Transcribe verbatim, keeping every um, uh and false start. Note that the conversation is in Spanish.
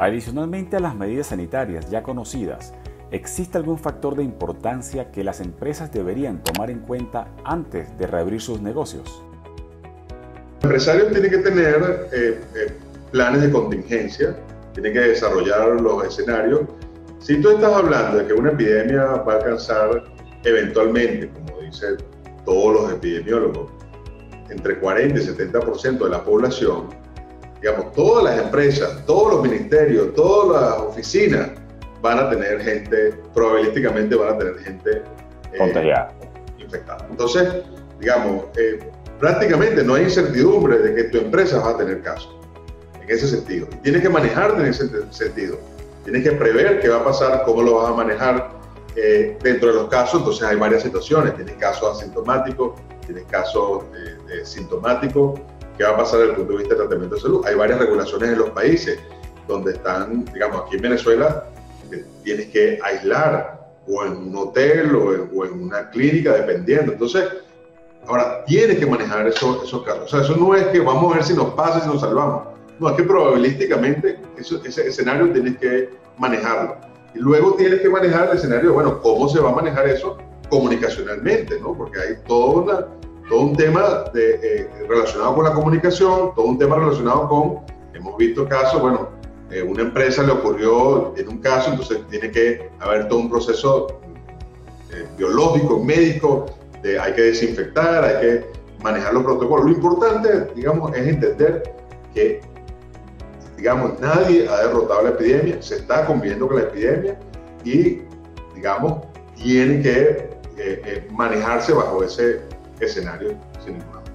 Adicionalmente a las medidas sanitarias ya conocidas, ¿existe algún factor de importancia que las empresas deberían tomar en cuenta antes de reabrir sus negocios? El empresario tiene que tener eh, eh, planes de contingencia, tiene que desarrollar los escenarios. Si tú estás hablando de que una epidemia va a alcanzar eventualmente, como dicen todos los epidemiólogos, entre cuarenta y setenta por ciento de la población, digamos, todas las empresas, todos los ministerios, todas las oficinas van a tener gente, probabilísticamente van a tener gente eh, contagiada, infectada. Entonces, digamos, eh, prácticamente no hay incertidumbre de que tu empresa va a tener casos, en ese sentido. Y tienes que manejarte en ese sentido. Tienes que prever qué va a pasar, cómo lo vas a manejar eh, dentro de los casos. Entonces hay varias situaciones. Tienes casos asintomáticos, tienes casos eh, eh, sintomáticos. ¿Qué va a pasar desde el punto de vista del tratamiento de salud? Hay varias regulaciones en los países donde están, digamos, aquí en Venezuela, eh, tienes que aislar o en un hotel o en, o en una clínica, dependiendo. Entonces, ahora tienes que manejar eso, esos casos. O sea, eso no es que vamos a ver si nos pasa, si nos salvamos. No, es que probabilísticamente eso, ese escenario tienes que manejarlo. Y luego tienes que manejar el escenario, bueno, ¿cómo se va a manejar eso comunicacionalmente, ¿no? Porque hay toda una, todo un tema de, eh, relacionado con la comunicación, todo un tema relacionado con, hemos visto casos, bueno, eh, una empresa le ocurrió en un caso, entonces tiene que haber todo un proceso eh, biológico, médico, de, hay que desinfectar, hay que manejar los protocolos. Lo importante, digamos, es entender que, digamos, nadie ha derrotado la epidemia, se está conviviendo con la epidemia y, digamos, tiene que eh, eh, manejarse bajo ese escenario sin ninguna duda.